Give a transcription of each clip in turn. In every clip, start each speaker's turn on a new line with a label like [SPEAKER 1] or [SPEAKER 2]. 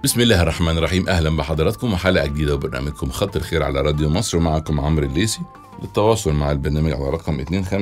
[SPEAKER 1] بسم الله الرحمن الرحيم. أهلا بحضراتكم وحلقة جديدة وبرنامجكم خط الخير على راديو مصر، ومعكم عمرو الليثي. للتواصل مع البرنامج على رقم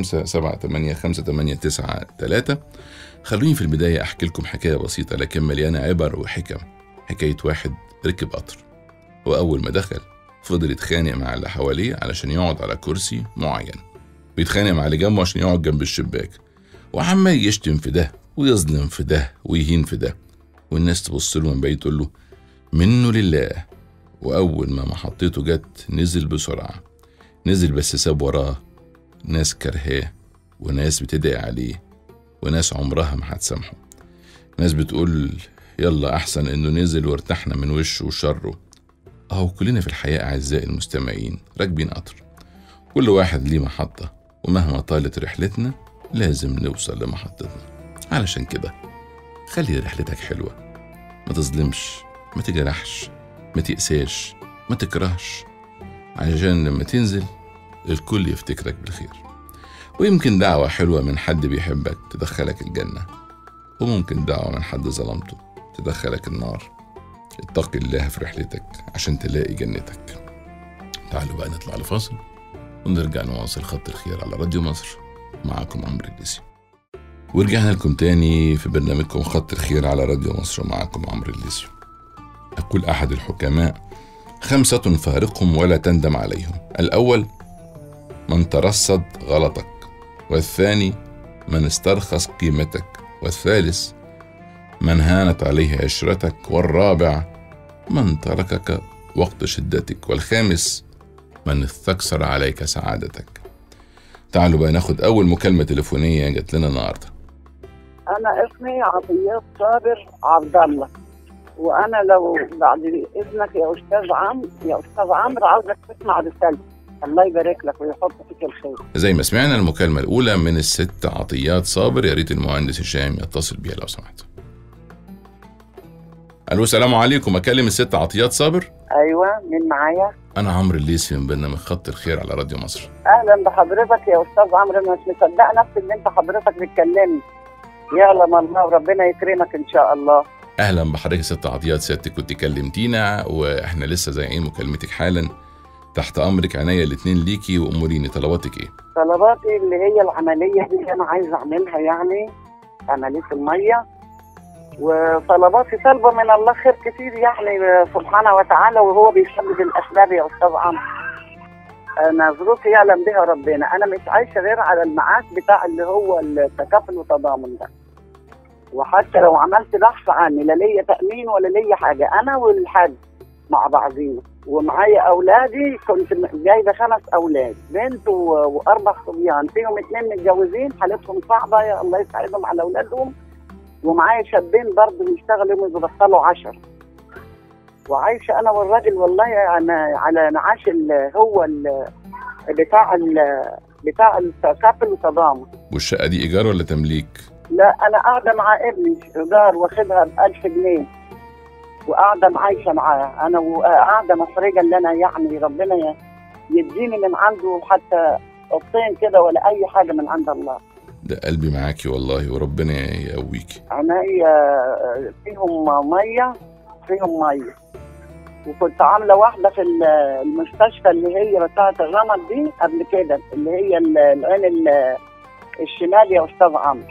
[SPEAKER 1] 25785889. خلوني في البداية أحكي لكم حكاية بسيطة لكن مليانة عبر وحكم. حكاية واحد ركب قطر، وأول ما دخل فضل يتخانق مع اللي حواليه علشان يقعد على كرسي معين، ويتخانق مع اللي جنبه عشان يقعد جنب الشباك، وعمال يشتم في ده ويظلم في ده ويهين في ده، والناس تبص له من بعيد تقول له منه لله. وأول ما محطته جت نزل بسرعة، نزل بس ساب وراه ناس كرهاه، وناس بتدعي عليه، وناس عمرها ما هتسامحه، ناس بتقول يلا أحسن إنه نزل وارتحنا من وشه وشره. أهو كلنا في الحياة أعزائي المستمعين راكبين قطر، كل واحد ليه محطة، ومهما طالت رحلتنا لازم نوصل لمحطتنا. علشان كده خلي رحلتك حلوة، ما تظلمش، ما تجرحش، ما تقساش، ما تكرهش، عشان لما تنزل الكل يفتكرك بالخير. ويمكن دعوة حلوة من حد بيحبك تدخلك الجنة، وممكن دعوة من حد ظلمته تدخلك النار. اتقي الله في رحلتك عشان تلاقي جنتك. تعالوا بقى نطلع لفاصل ونرجع نواصل خط الخير على راديو مصر. معكم عمرو الليثي، ورجعنا لكم تاني في برنامجكم خط الخير على راديو مصر. معكم عمرو الليثي. أقول أحد الحكماء: 5 فارقهم ولا تندم عليهم. الأول من ترصد غلطك، والثاني من استرخص قيمتك، والثالث من هانت عليه عشرتك، والرابع من تركك وقت شدتك، والخامس من استكثر عليك سعادتك. تعالوا بقى ناخد أول مكالمة تليفونية جات لنا النهارده.
[SPEAKER 2] أنا اسمي عطيات صابر عبد الله، وأنا لو بعد إذنك يا أستاذ عمرو عاوزك تسمع رسالتي. الله يبارك لك ويحط فيك الخير.
[SPEAKER 1] زي ما سمعنا المكالمة الأولى من الست عطيات صابر، يا ريت المهندس هشام يتصل بيها لو سمحت. ألو، السلام عليكم، أكلم الست عطيات صابر؟
[SPEAKER 2] أيوة، مين معايا؟
[SPEAKER 1] أنا عمرو الليثي من برنامج خط الخير على راديو مصر.
[SPEAKER 2] أهلا بحضرتك يا أستاذ عمرو، أنا مش مصدق نفسي إن أنت حضرتك بتكلمني. يعلم الله وربنا يكرمك إن شاء الله.
[SPEAKER 1] أهلا بحضرتك يا ست عطيات. سيادتك كنت كلمتينا وإحنا لسه زايعين مكالمتك حالا. تحت أمرك، عينيا الاتنين ليكي، وأموريني طلباتك إيه؟
[SPEAKER 2] طلباتي اللي هي العملية دي أنا عايز أعملها، يعني عملية المية، وطلباتي طالبة من الله خير كتير يعني سبحانه وتعالى، وهو بيسبب الأسباب يا أستاذ عمرو. أنا ظروفي يعلم بها ربنا، أنا مش عايشة غير على المعاش بتاع اللي هو التكافل والتضامن ده، وحتى لو عملت بحث عني لا ليا تأمين ولا ليا حاجة، أنا والحاج مع بعضينا، ومعايا أولادي، كنت جايبة 5 أولاد، بنت و4 صبيان، فيهم 2 متجوزين حالتهم صعبة، يا الله يساعدهم على أولادهم، ومعايا شابين برضه بيشتغلوا بيبطلوا 10، وعايشة أنا والراجل والله على معاش هو بتاع التكافل والتضامن.
[SPEAKER 1] والشقة دي إيجار ولا تمليك؟
[SPEAKER 2] لا، أنا قاعدة مع ابني إيجار، واخدها ب1000 جنيه، وقاعدة عايشة معاه أنا، وقاعدة محرجة اللي أنا يعني ربنا يديني من عنده حتى قطين كده ولا أي حاجة من عند الله.
[SPEAKER 1] ده قلبي معاكي والله، وربنا يقويكي.
[SPEAKER 2] عينيا فيهم مية، وكنت عاملة واحدة في المستشفى اللي هي بتاعة الرمد دي قبل كده، اللي هي العين الشمال يا أستاذ عمرو،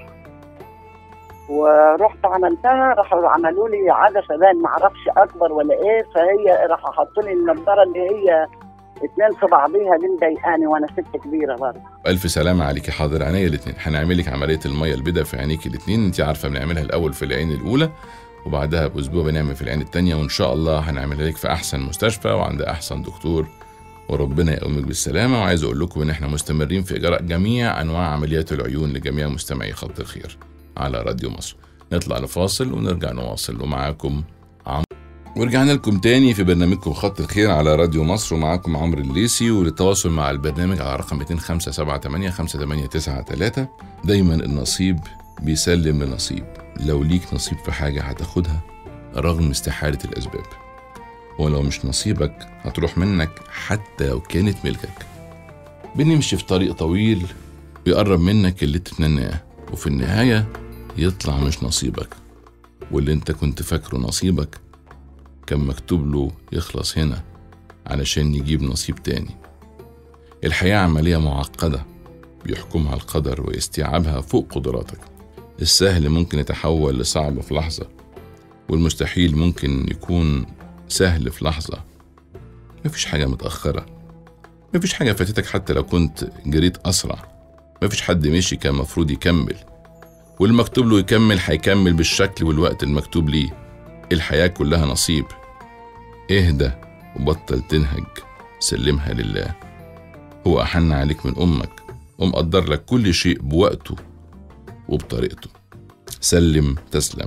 [SPEAKER 2] ورحت عملتها، راحوا عملوا لي عدسة باين معرفش أكبر ولا إيه، فهي راحوا حطوا لي النضارة اللي هي 2 في بعضيها دي مضايقاني، وأنا ست كبيرة برضه.
[SPEAKER 1] ألف سلامة عليكي. حاضر، عينيا الاتنين. هنعمل لك عملية المية البيضاء في عينيك الاتنين. أنت عارفة بنعملها الأول في العين الأولى، وبعدها بأسبوع بنعمل في العين التانية، وإن شاء الله هنعملها لك في أحسن مستشفى وعند أحسن دكتور، وربنا يقومك بالسلامة. وعايز أقول لكم إن إحنا مستمرين في إجراء جميع أنواع عمليات العيون لجميع مستمعي خط الخير على راديو مصر. نطلع لفاصل ونرجع نواصل، ومعاكم عمرو. ورجعنا لكم تاني في برنامجكم خط الخير على راديو مصر، ومعاكم عمرو الليثي. وللتواصل مع البرنامج على رقم 25785889. دايما النصيب بيسلم لنصيب، لو ليك نصيب في حاجة هتاخدها رغم استحالة الأسباب، ولو مش نصيبك هتروح منك حتى لو كانت ملكك. بنمشي في طريق طويل بيقرب منك اللي تتمناه، وفي النهاية يطلع مش نصيبك، واللي انت كنت فاكره نصيبك كان مكتوب له يخلص هنا علشان يجيب نصيب تاني. الحياة عملية معقدة بيحكمها القدر واستيعابها فوق قدراتك. السهل ممكن يتحول لصعب في لحظة، والمستحيل ممكن يكون سهل في لحظة. مفيش حاجة متأخرة، مفيش حاجة فاتتك حتى لو كنت جريت أسرع. مفيش حد مشي كان مفروض يكمل، والمكتوب له يكمل هيكمل بالشكل والوقت المكتوب ليه. الحياة كلها نصيب. اهدى وبطل تنهج، سلمها لله. هو أحن عليك من أمك ومقدر لك كل شيء بوقته وبطريقته. سلم تسلم.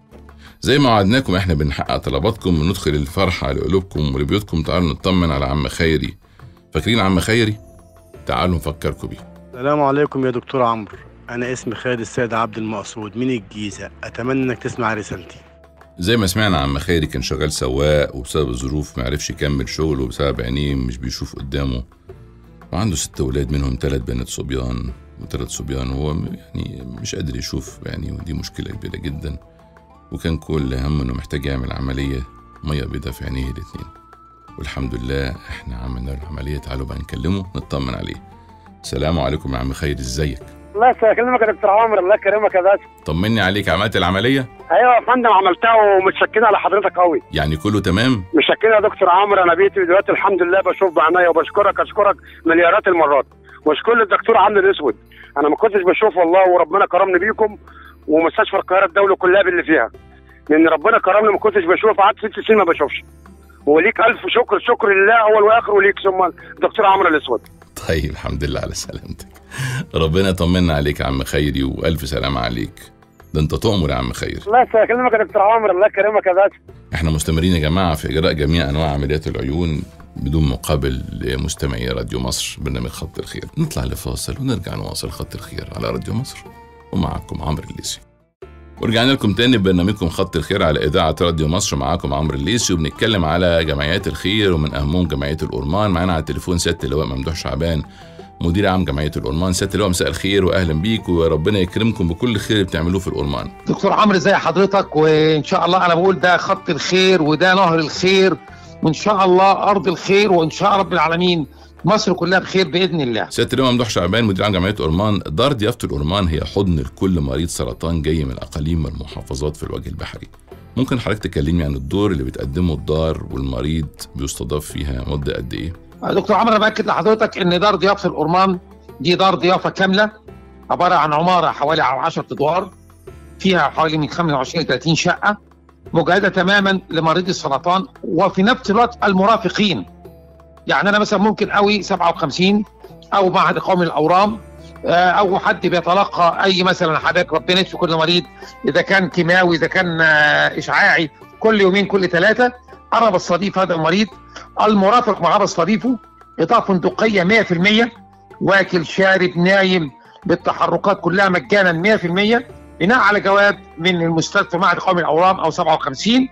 [SPEAKER 1] زي ما وعدناكم احنا بنحقق طلباتكم وندخل الفرحة لقلوبكم ولبيوتكم. تعالوا نطمن على عم خيري. فاكرين عم خيري؟ تعالوا نفكركم بيه.
[SPEAKER 3] السلام عليكم يا دكتور عمرو، أنا اسمي خالد السيد عبد المقصود من الجيزة. أتمنى إنك تسمع رسالتي.
[SPEAKER 1] زي ما سمعنا عم خيري كان شغال سواق، وبسبب الظروف معرفش يكمل شغله بسبب عينيه مش بيشوف قدامه، وعنده 6 أولاد منهم 3 بنات صبيان و3 صبيان، وهو يعني مش قادر يشوف يعني، ودي مشكلة كبيرة جدا. وكان كل هم انه محتاج يعمل عملية مية بيضاء في عينيه الاتنين، والحمد لله احنا عملنا له العملية. تعالوا بقى نكلمه نطمن عليه. السلام عليكم يا عم خير، ازيك؟
[SPEAKER 4] الله يكرمك يا دكتور عمرو، الله يكرمك يا باشا.
[SPEAKER 1] طمني عليك، عملت العملية؟
[SPEAKER 4] ايوه يا فندم عملتها ومتشكرين على حضرتك قوي.
[SPEAKER 1] يعني كله تمام؟
[SPEAKER 4] متشكرين يا دكتور عمرو، انا بيتي دلوقتي الحمد لله بشوف بعينيا، وبشكرك اشكرك مليارات المرات. واشكر الدكتور عمرو الاسود، انا ما كنتش بشوف والله، وربنا كرمني بيكم ومستشفى القاهره الدولي كلها باللي فيها، لان ربنا كرمني ما كنتش بشوف، قعدت 6 سنين ما بشوفش. وليك الف شكر، شكر لله اول واخر، وليك ثم الدكتور عمرو الاسود.
[SPEAKER 1] طيب الحمد لله على سلامتك، ربنا يطمنا عليك يا عم خيري، والف سلامه عليك. ده انت تؤمر يا عم خير.
[SPEAKER 4] الله يكرمك يا دكتور عمرو، الله يكرمك يا باشا.
[SPEAKER 1] احنا مستمرين يا جماعه في اجراء جميع انواع عمليات العيون بدون مقابل لمستمعي راديو مصر برنامج خط الخير. نطلع لفاصل ونرجع نواصل خط الخير على راديو مصر، ومعكم عمرو الليثي. ورجعنا لكم تاني ببرنامجكم خط الخير على إذاعة راديو مصر. معاكم عمرو الليثي، وبنتكلم على جمعيات الخير، ومن أهمهم جمعية الأورمان. معانا على التليفون سيادة اللواء ممدوح شعبان، مدير عام جمعية الأورمان. سيادة اللواء مساء الخير وأهلا بيك، وربنا يكرمكم بكل خير بتعملوه في الأورمان.
[SPEAKER 5] دكتور عمرو ازي حضرتك؟ وإن شاء الله أنا بقول ده خط الخير وده نهر الخير، وإن شاء الله أرض الخير، وإن شاء رب العالمين مصر كلها بخير بإذن الله.
[SPEAKER 1] سيادة اللواء ممدوح شعبان مدير عام جمعية أورمان. دار ضيافة الأورمان هي حضن لكل مريض سرطان جاي من الأقاليم والمحافظات في الوجه البحري. ممكن حضرتك تكلمني عن الدور اللي بتقدمه الدار، والمريض بيستضاف فيها مدة قد إيه؟
[SPEAKER 5] دكتور عمرو، أنا بأكد لحضرتك إن دار ضيافة الأورمان دي دار ضيافة كاملة، عبارة عن عمارة حوالي 10 أدوار، فيها حوالي من 25 ل 30 شقة، مجهزة تماما لمريض السرطان، وفي نفس الوقت المرافقين. يعني أنا مثلا ممكن قوي 57 أو معهد قومي للأورام، أو حد بيتلقى أي مثلا حضرتك ربنا يشفي كل مريض، إذا كان كيماوي إذا كان إشعاعي، كل يومين كل 3 أنا بستضيف هذا المريض. المرافق معاه بستضيفه، إضافة فندقية 100%، واكل شارب نايم بالتحركات كلها مجانا 100%، بناء على جواب من المستشفى معهد قومي للأورام أو 57.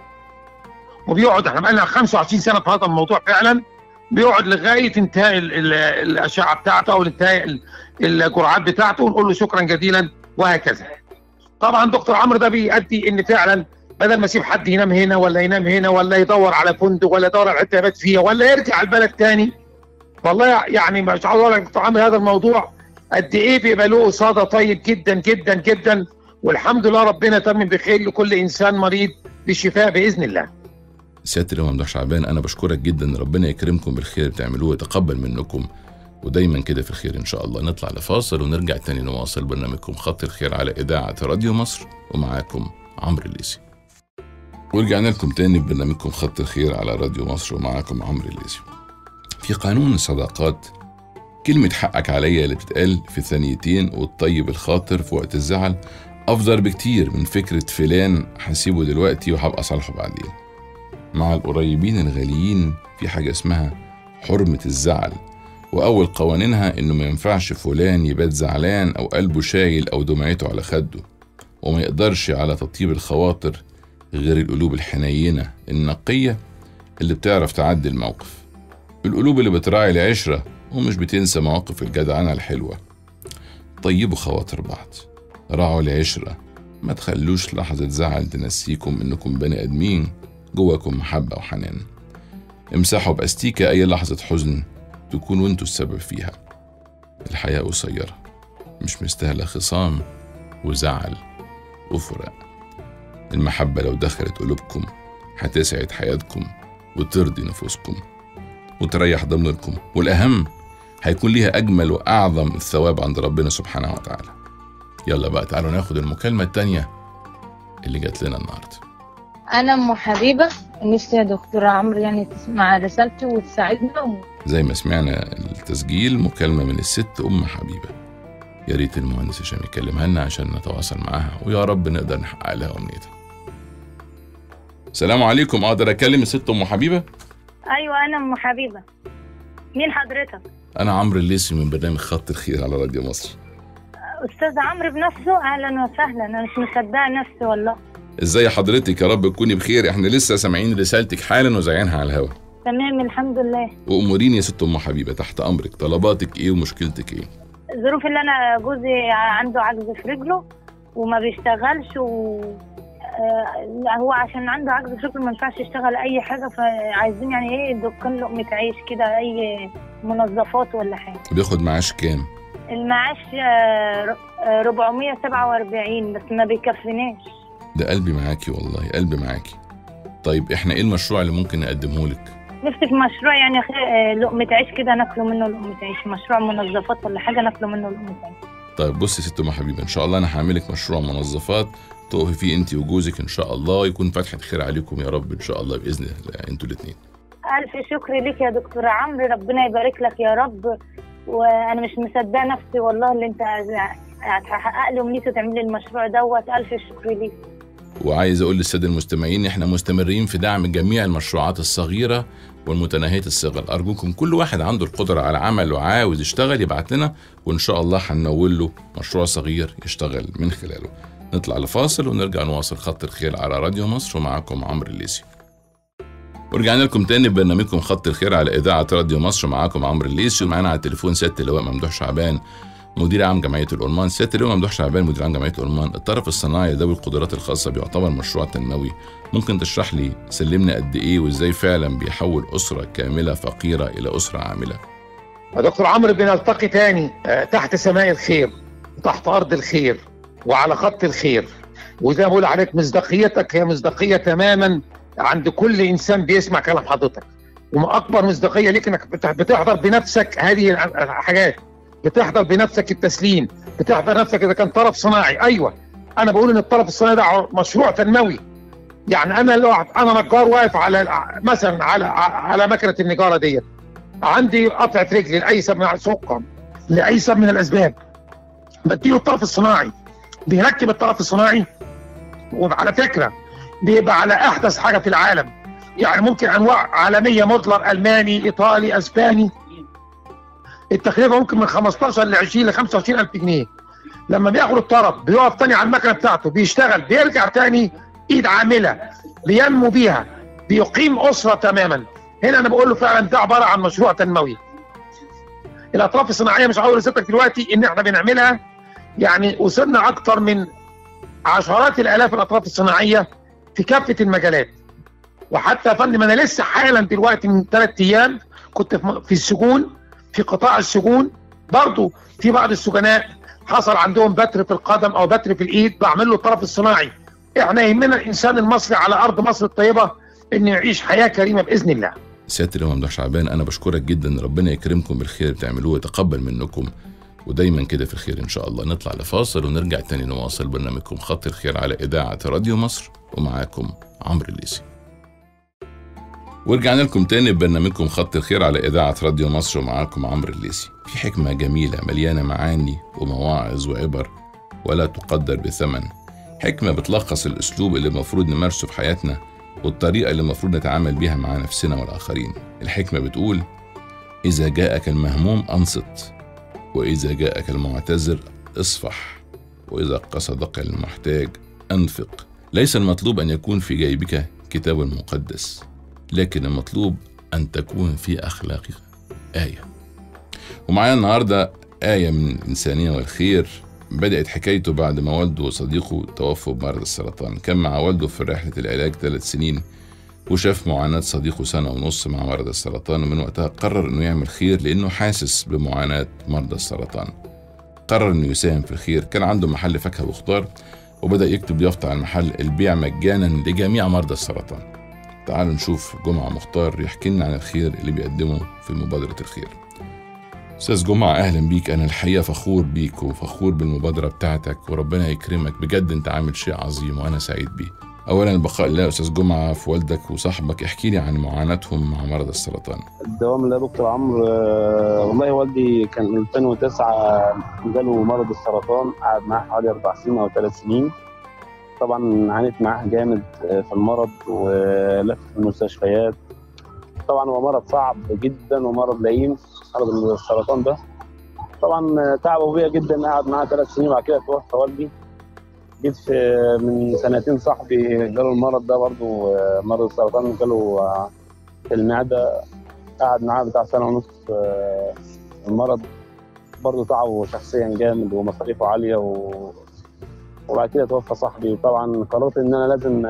[SPEAKER 5] وبيقعد، احنا بقالنا 25 سنة في هذا الموضوع فعلا، بيقعد لغايه انتهاء الاشعه بتاعته او انتهاء الجرعات بتاعته، ونقول له شكرا جزيلا وهكذا. طبعا دكتور عمرو ده بيؤدي ان فعلا بدل ما اسيب حد ينام هنا ولا ينام هنا ولا يدور على فندق ولا يدور على حته يبات فيها ولا يرجع البلد تاني، والله يعني مش عاوز اقول لك دكتور عمرو هذا الموضوع قد ايه بيبقى له صدى طيب جدا جدا جدا، والحمد لله ربنا تمم بخير لكل انسان مريض بالشفاء باذن الله.
[SPEAKER 1] سيادة اللواء ممدوح شعبان، أنا بشكرك جدا، ربنا يكرمكم بالخير بتعملوه ويتقبل منكم، ودايما كده في الخير إن شاء الله. نطلع لفاصل ونرجع تاني نواصل برنامجكم خط الخير على إذاعة راديو مصر، ومعاكم عمرو الليثي. ورجعنا لكم تاني ببرنامجكم خط الخير على راديو مصر، ومعاكم عمرو الليثي. في قانون الصداقات كلمة حقك عليا اللي بتتقال في ثانيتين، والطيب الخاطر في وقت الزعل أفضل بكتير من فكرة فلان هسيبه دلوقتي وهبقى صالحه بعدين. مع القريبين الغاليين في حاجة اسمها حرمة الزعل، وأول قوانينها إنه ما ينفعش فلان يبات زعلان أو قلبه شايل أو دمعته على خده، وما يقدرش على تطيب الخواطر غير القلوب الحنينة النقية اللي بتعرف تعدي الموقف، القلوب اللي بتراعي العشرة ومش بتنسى مواقف الجدعنة الحلوة. طيبوا خواطر بعض، راعوا العشرة، ما تخلوش لحظة زعل تنسيكم إنكم بني آدمين جواكم محبة وحنان. امسحوا بأستيكة أي لحظة حزن تكونوا انتوا السبب فيها. الحياة قصيرة، مش مستاهلة خصام وزعل وفراق. المحبة لو دخلت قلوبكم هتسعد حياتكم وترضي نفوسكم وتريح ضميركم، والأهم هيكون ليها أجمل وأعظم الثواب عند ربنا سبحانه وتعالى. يلا بقى تعالوا ناخد المكالمة التانية اللي جات لنا النهاردة.
[SPEAKER 6] أنا أم حبيبة، نفسي يا دكتورة عمرو يعني تسمع رسالتي وتساعدنا.
[SPEAKER 1] زي ما سمعنا التسجيل، مكالمة من الست أم حبيبة. يا ريت المهندس هشام يكلمها لنا عشان نتواصل معاها، ويا رب نقدر نحقق لها أمنيتها. السلام عليكم، أقدر أكلم الست أم حبيبة؟
[SPEAKER 7] أيوة أنا أم حبيبة. مين حضرتك؟
[SPEAKER 1] أنا عمرو الليثي من برنامج خط الخير على راديو مصر.
[SPEAKER 7] أستاذ عمرو بنفسه؟ أهلا وسهلا، أنا مش مصدقة نفسي والله.
[SPEAKER 1] ازاي حضرتك؟ يا رب تكوني بخير، احنا لسه سامعين رسالتك حالا وزعينها على الهوا.
[SPEAKER 7] تمام الحمد لله.
[SPEAKER 1] وأموريني يا ست أم حبيبة، تحت أمرك، طلباتك إيه ومشكلتك إيه؟
[SPEAKER 7] الظروف اللي أنا جوزي عنده عجز في رجله وما بيشتغلش هو عشان عنده عجز في رجله ما ينفعش يشتغل أي حاجة، فعايزين يعني إيه دكان لقمة عيش كده، أي منظفات ولا حاجة.
[SPEAKER 1] بياخد معاش كام؟
[SPEAKER 7] المعاش 447 بس ما بيكفيناش.
[SPEAKER 1] ده قلبي معاكي والله، قلبي معاكي. طيب احنا ايه المشروع اللي ممكن نقدمه لك؟
[SPEAKER 7] نفسي في مشروع يعني لقمة عيش كده ناكله منه لقمة عيش، مشروع منظفات ولا حاجة ناكله منه لقمة عيش.
[SPEAKER 1] طيب بصي يا ست أم حبيبة، إن شاء الله أنا هعملك مشروع منظفات تقفي فيه أنت وجوزك إن شاء الله، يكون فتحة خير عليكم يا رب إن شاء الله بإذن الله أنتوا الاتنين.
[SPEAKER 7] ألف شكر ليك يا دكتور عمرو، ربنا يبارك لك يا رب. وأنا مش مصدقة نفسي والله اللي أنت هتحقق لي أمنيتي وتعمل لي المشروع دوت. ألف شكر ليك.
[SPEAKER 1] وعايز أقول للسادة المستمعين إحنا مستمرين في دعم جميع المشروعات الصغيرة والمتناهية الصغر. أرجوكم كل واحد عنده القدرة على عمل وعاوز يشتغل يبعت لنا، وإن شاء الله هننول له مشروع صغير يشتغل من خلاله. نطلع لفاصل ونرجع نواصل خط الخير على راديو مصر، ومعاكم عمرو الليثي. ورجعنا لكم تاني ببرنامجكم خط الخير على إذاعة راديو مصر، معاكم عمرو الليثي. ومعانا على التليفون سيادة اللواء ممدوح شعبان مدير عام جمعية الأورمان. سيادة اللواء ممدوح شعبان مدير عام جمعية الأورمان، الطرف الصناعي ذوي القدرات الخاصة بيعتبر مشروع تنموي، ممكن تشرح لي سلمنا قد إيه وإزاي فعلا بيحول أسرة كاملة فقيرة إلى أسرة عاملة؟
[SPEAKER 5] يا دكتور عمرو بنلتقي تاني تحت سماء الخير وتحت أرض الخير وعلى خط الخير، وزي ما بقول عليك مصداقيتك هي مصداقية تماما عند كل إنسان بيسمع كلام حضرتك، وما أكبر مصداقية ليك إنك بتحضر بنفسك هذه الحاجات، بتحضر بنفسك التسليم، بتحضر نفسك إذا كان طرف صناعي. أيوة أنا بقول إن الطرف الصناعي ده مشروع تنموي. يعني أنا نجار واقف على مثلا على مكنة النجارة ديت، عندي قطعة رجل لأي سبب من سوق لأي سبب من الأسباب، بديله الطرف الصناعي بيركب الطرف الصناعي، وعلى فكرة بيبقى على أحدث حاجة في العالم، يعني ممكن أنواع عالمية، مودلر ألماني إيطالي أسباني، التكلفة ممكن من 15 ل 20 ل 25 ألف جنيه. لما بياخد الطرف بيقف تاني على المكنة بتاعته، بيشتغل، بيرجع تاني إيد عاملة بينمو بيها، بيقيم أسرة تماما. هنا أنا بقول له فعلا ده عبارة عن مشروع تنموي. الأطراف الصناعية مش هقول لسيادتك دلوقتي إن إحنا بنعملها، يعني وصلنا أكتر من عشرات الآلاف الأطراف الصناعية في كافة المجالات. وحتى يا فندم أنا لسه حالا دلوقتي من 3 أيام كنت في السجون، في قطاع السجون برضو في بعض السجناء حصل عندهم بتر في القدم أو بتر في الإيد، بعمل له الطرف الصناعي. إحنا يهمنا الإنسان المصري على أرض مصر الطيبة إنه يعيش حياة كريمة بإذن الله.
[SPEAKER 1] سيادة اللواء ممدوح شعبان، أنا بشكرك جدا، ربنا يكرمكم بالخير بتعملوه ويتقبل منكم، ودايما كده في الخير إن شاء الله. نطلع لفاصل ونرجع تاني نواصل برنامجكم خط الخير على إذاعة راديو مصر، ومعاكم عمرو الليثي. ورجعنا لكم تاني ببرنامجكم خط الخير على إذاعة راديو مصر، ومعاكم عمرو الليثي. في حكمة جميلة مليانة معاني ومواعظ وعبر ولا تقدر بثمن، حكمة بتلخص الأسلوب اللي المفروض نمارسه في حياتنا والطريقة اللي المفروض نتعامل بيها مع نفسنا والآخرين. الحكمة بتقول: إذا جاءك المهموم أنصت، وإذا جاءك المعتذر اصفح، وإذا قصدك المحتاج أنفق. ليس المطلوب أن يكون في جيبك كتاب مقدس، لكن المطلوب أن تكون في أخلاقك آية. ومعايا النهاردة آية من الإنسانية والخير، بدأت حكايته بعد ما والده وصديقه توفوا بمرض السرطان. كان مع والده في رحلة العلاج 3 سنين، وشاف معاناة صديقه 1.5 سنة مع مرض السرطان، ومن وقتها قرر إنه يعمل خير لأنه حاسس بمعاناة مرضى السرطان. قرر إنه يساهم في الخير. كان عنده محل فاكهة وخضار وبدأ يكتب يافطة على المحل: البيع مجانا لجميع مرضى السرطان. تعالوا نشوف جمعة مختار يحكي لنا عن الخير اللي بيقدمه في مبادرة الخير. أستاذ جمعة، أهلا بيك. أنا الحقيقة فخور بيك وفخور بالمبادرة بتاعتك، وربنا يكرمك بجد، أنت عامل شيء عظيم وأنا سعيد بيه. أولا البقاء لله أستاذ جمعة في والدك وصاحبك، احكي لي عن معاناتهم مع مرض السرطان.
[SPEAKER 8] الدوام لله دكتور عمرو. والله والدي كان 2009 جاله مرض السرطان، قعد معاه حوالي 4 سنين أو 3 سنين. طبعا عانيت معاه جامد في المرض ولف في المستشفيات. طبعا هو مرض صعب جدا ومرض لئيم، مرض السرطان ده. طبعا تعبوا بيا جدا، قعد معاه 3 سنين وبعد كده توفى والدي. جيت من 2 صاحبي جاله المرض ده برضه، مرض السرطان جاله في المعدة، قعد معاه بتاع 1.5 سنة. المرض برضه تعبه شخصيا جامد ومصاريفه عالية وبعد كده توفى صاحبي. طبعا قررت ان انا لازم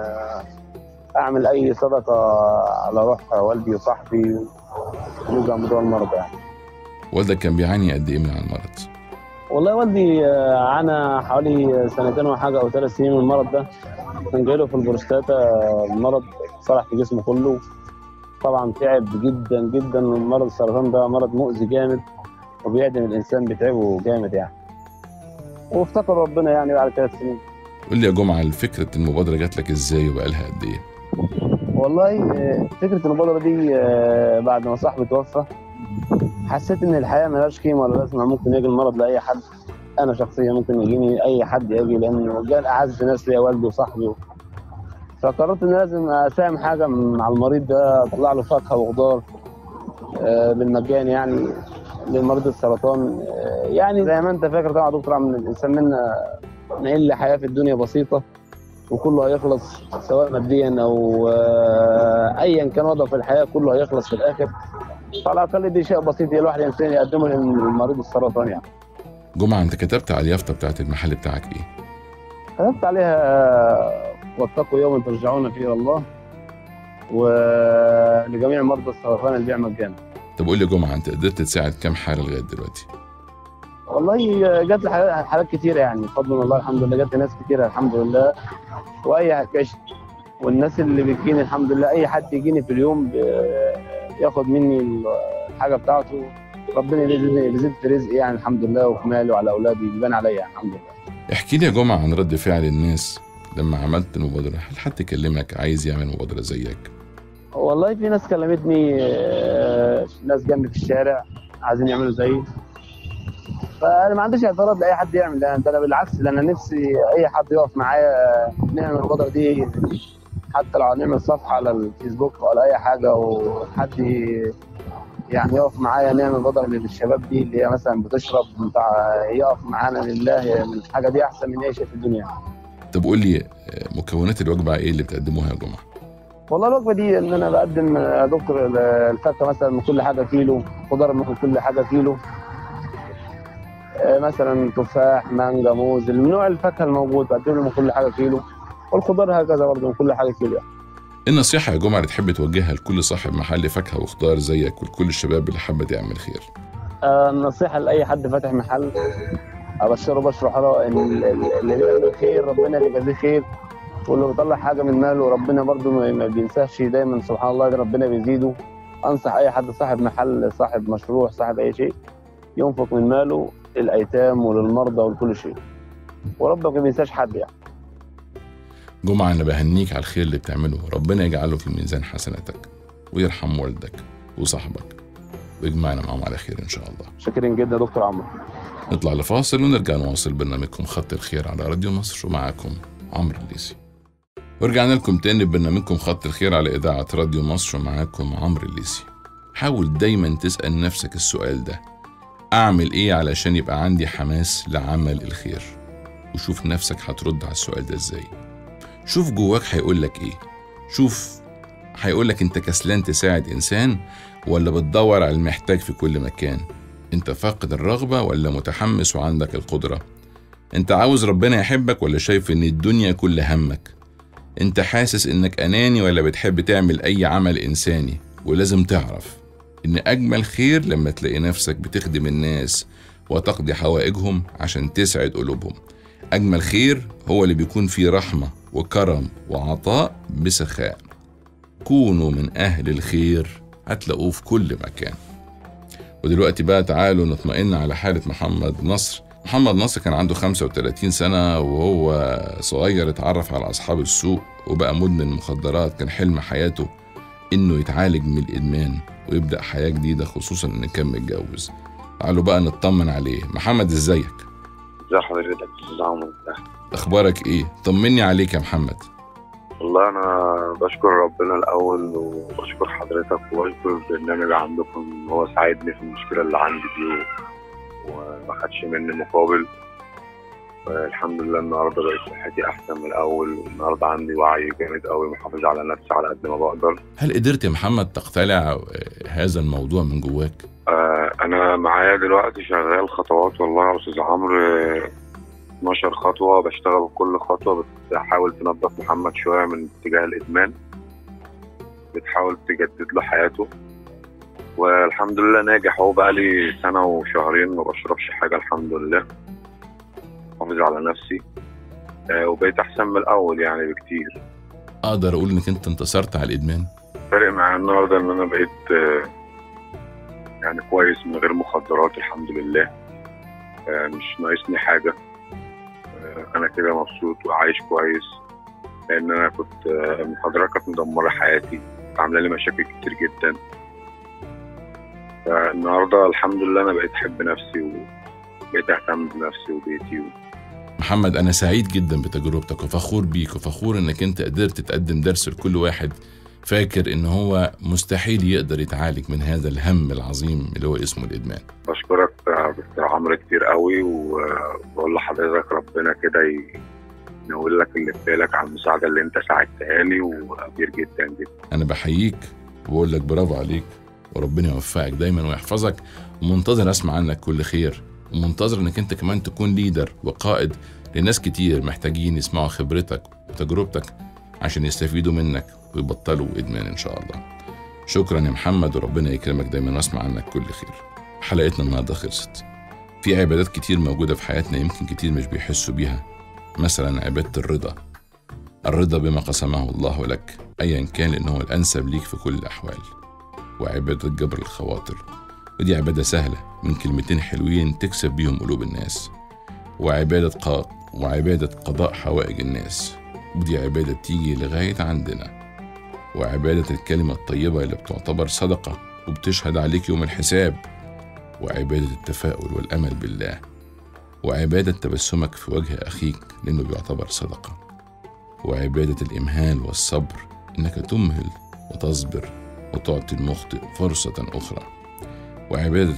[SPEAKER 8] اعمل اي صدقة على روح والدي وصاحبي ونرجع موضوع المرض يعني.
[SPEAKER 1] والدك كان بيعاني قد ايه من المرض؟
[SPEAKER 8] والله والدي عانى حوالي 2 وحاجة أو 3 سنين من المرض ده. كان جايله في البروستاتا المرض، صلح في جسمه كله. طبعا تعب جدا جدا. مرض السرطان ده مرض مؤذي جامد وبيعدم الإنسان، بيتعبه جامد يعني. وافتقر ربنا يعني بعد 3 سنين.
[SPEAKER 1] قول لي يا جمعة، فكرة المبادرة جات لك ازاي وبقى لها قد ايه؟
[SPEAKER 8] والله فكرة المبادرة دي بعد ما صاحبي توفى حسيت ان الحياه مالهاش قيمه ولا لازمه. ممكن يجي المرض لاي حد، انا شخصيا ممكن يجيني اي حد يجي، لانه جال اعز ناس ليا والدي وصاحبي. فقررت ان لازم اساهم حاجه مع المريض ده، اطلع له فاكهه وخضار بالمجان يعني لمريض السرطان. يعني زي ما انت فاكر طبعا دكتور عمرو، الانسان منا نعيش حياه في الدنيا بسيطه وكله هيخلص، سواء ماديا او ايا كان وضعه في الحياه، كله هيخلص في الاخر. على الاقل دي شيء بسيط الواحد الانسان يقدمه للمريض السرطان يعني.
[SPEAKER 1] جمعة، انت كتبت على اليافطة بتاعت المحل بتاعك ايه؟
[SPEAKER 8] كتبت عليها: واتقوا يوما ترجعون فيه الى الله، ولجميع مرضى السرطان البيع مجانا.
[SPEAKER 1] طب قول لي يا جمعة، انت قدرت تساعد كام حالة لغاية دلوقتي؟
[SPEAKER 8] والله جات لي حالات كتيرة يعني، بفضل الله الحمد لله. جات لي ناس كتيرة الحمد لله، واي كشف. والناس اللي بتجيني الحمد لله، اي حد يجيني في اليوم ياخد مني الحاجه بتاعته، ربنا يزيد في رزقي يعني الحمد لله، وفي مالي وعلى اولادي، يبان عليا الحمد لله.
[SPEAKER 1] احكي لي يا جمعة عن رد فعل الناس لما عملت المبادرة. هل حد كلمك عايز يعمل مبادرة زيك؟
[SPEAKER 8] والله في ناس كلمتني، ناس جنبي في الشارع عايزين يعملوا زيي. فانا ما عنديش اعتراض لاي حد يعمل ده، انا بالعكس، لان انا نفسي اي حد يقف معايا نعمل المبادرة دي، حتى لو هنعمل صفحة على الفيسبوك ولا أي حاجة، وحد يعني يقف معايا نعمل بدل للشباب دي اللي هي مثلا بتشرب يقف معانا لله. الحاجة دي أحسن من أي شيء في الدنيا.
[SPEAKER 1] طب قول لي مكونات الوجبة إيه اللي بتقدموها يا جمعة؟
[SPEAKER 8] والله الوجبة دي إن أنا بقدم يا دكتور الفاكهة مثلا من كل حاجة كيلو، خضار من كل حاجة كيلو، مثلا تفاح، مانجا، موز، النوع الفاكهة الموجود بقدم له من كل حاجة كيلو، والخضار هكذا برضه من كل حاجة كيلو يعني.
[SPEAKER 1] النصيحة يا جمعة اللي تحب توجهها لكل صاحب محل فاكهة وخضار زيك ولكل الشباب اللي حابة تعمل خير؟
[SPEAKER 8] النصيحة لأي حد فاتح محل، أبشره بشر حراء إن اللي بيعمل خير ربنا بيجازيه خير، واللي بيطلع حاجة من ماله ربنا برضه ما بينساش دايما، سبحان الله ربنا بيزيده. أنصح أي حد صاحب محل، صاحب مشروع، صاحب أي شيء، ينفق من ماله للأيتام وللمرضى ولكل شيء، وربك ما بينساش حد يعني.
[SPEAKER 1] جمعة، أنا بهنيك على الخير اللي بتعمله، ربنا يجعله في ميزان حسناتك ويرحم والدك وصاحبك ويجمعنا معهم على خير إن شاء الله.
[SPEAKER 8] شاكرين جدا دكتور عمرو.
[SPEAKER 1] نطلع لفاصل ونرجع نواصل برنامجكم خط الخير على راديو مصر، ومعاكم عمرو الليثي. ورجعنا لكم تاني ببرنامجكم خط الخير على إذاعة راديو مصر، ومعاكم عمرو الليثي. حاول دايما تسأل نفسك السؤال ده: أعمل إيه علشان يبقى عندي حماس لعمل الخير؟ وشوف نفسك هترد على السؤال ده إزاي. شوف جواك هيقولك إيه. شوف هيقولك أنت كسلان تساعد إنسان، ولا بتدور على المحتاج في كل مكان؟ أنت فاقد الرغبة ولا متحمس وعندك القدرة؟ أنت عاوز ربنا يحبك ولا شايف إن الدنيا كل همك؟ انت حاسس انك اناني ولا بتحب تعمل اي عمل انساني؟ ولازم تعرف ان اجمل خير لما تلاقي نفسك بتخدم الناس وتقضي حوائجهم عشان تسعد قلوبهم. اجمل خير هو اللي بيكون فيه رحمة وكرم وعطاء بسخاء. كونوا من اهل الخير هتلاقوه في كل مكان. ودلوقتي بقى تعالوا نطمئن على حالة محمد نصر. محمد نصر كان عنده 35 سنة وهو صغير اتعرف على أصحاب السوق وبقى مدمن مخدرات. كان حلم حياته إنه يتعالج من الإدمان ويبدأ حياة جديدة، خصوصا إنه كان متجوز. تعالوا بقى نطمن عليه. محمد ازيك؟
[SPEAKER 9] ازي حضرتك استاذ عمرو؟
[SPEAKER 1] اخبارك ايه؟ طمني عليك يا محمد.
[SPEAKER 9] والله انا بشكر ربنا الاول وبشكر حضرتك وبشكر البرنامج عندكم ان هو ساعدني في المشكله اللي عندي دي وما خدش مني مقابل. الحمد لله النهارده بقت صحتي احسن من الاول، والنهارده عندي وعي جامد قوي، محافظ على نفسي على قد ما بقدر.
[SPEAKER 1] هل قدرت يا محمد تقتلع هذا الموضوع من جواك؟
[SPEAKER 9] انا معايا دلوقتي شغال خطوات والله يا استاذ عمرو، 12 خطوه بشتغل كل خطوه بتحاول تنظف محمد شويه من اتجاه الادمان، بتحاول تجدد له حياته، والحمد لله ناجح. هو بقى لي سنه وشهرين ما بشربش حاجه الحمد لله، محافظ على نفسي وبقيت احسن من الاول يعني بكتير.
[SPEAKER 1] اقدر اقول انك انت انتصرت على الادمان؟
[SPEAKER 9] فارق معايا النهارده ان انا بقيت يعني كويس من غير مخدرات الحمد لله، مش ناقصني حاجه، انا كده مبسوط وعايش كويس، لان انا كنت المخدرات كانت مدمره حياتي، عامله لي مشاكل كتير جدا. فالنهارده الحمد لله انا بقيت احب نفسي وبقيت اهتم بنفسي وبيتي
[SPEAKER 1] محمد انا سعيد جدا بتجربتك وفخور بيك وفخور انك انت قدرت تقدم درس لكل واحد فاكر ان هو مستحيل يقدر يتعالج من هذا الهم العظيم اللي هو اسمه الادمان.
[SPEAKER 9] بشكرك يا دكتور عمرو كتير قوي، وبقول لحضرتك ربنا كده ينول لك اللي في بالك على المساعده اللي انت ساعدتها لي، وكبير جدا جدا.
[SPEAKER 1] انا بحييك وبقول لك برافو عليك، وربنا يوفقك دايما ويحفظك، ومنتظر اسمع عنك كل خير، ومنتظر انك انت كمان تكون ليدر وقائد لناس كتير محتاجين يسمعوا خبرتك وتجربتك عشان يستفيدوا منك ويبطلوا ادمان ان شاء الله. شكرا يا محمد، وربنا يكرمك دايما واسمع عنك كل خير. حلقتنا النهارده خلصت. في عبادات كتير موجوده في حياتنا يمكن كتير مش بيحسوا بيها، مثلا عباده الرضا بما قسمه الله لك ايا كان، لانه هو الانسب ليك في كل الاحوال. وعباده جبر الخواطر، ودي عباده سهله من كلمتين حلوين تكسب بيهم قلوب الناس. وعباده قضاء حوائج الناس، ودي عبادة تيجي لغاية عندنا. وعبادة الكلمة الطيبة اللي بتعتبر صدقة وبتشهد عليك يوم الحساب. وعبادة التفاؤل والأمل بالله. وعبادة تبسمك في وجه أخيك لأنه بيعتبر صدقة. وعبادة الإمهال والصبر، إنك تمهل وتصبر وتعطي المخطئ فرصة أخرى. وعبادة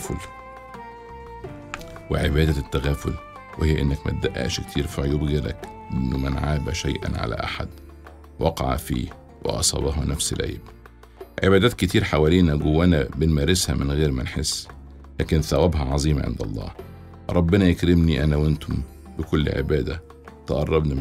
[SPEAKER 1] التغافل وهي إنك ما تدققش كتير في عيوب غيرك، إنه من عاب شيئا على أحد وقع فيه وأصابه نفس العيب. عبادات كتير حوالينا جوانا بنمارسها من غير ما نحس، لكن ثوابها عظيم عند الله. ربنا يكرمني أنا وأنتم بكل عبادة تقربنا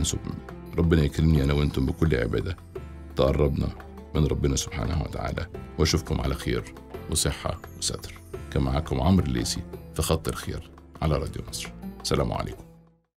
[SPEAKER 1] من ربنا سبحانه وتعالى. وأشوفكم على خير وصحة وستر. كان معكم عمرو الليثي في خط الخير على راديو مصر. السلام عليكم.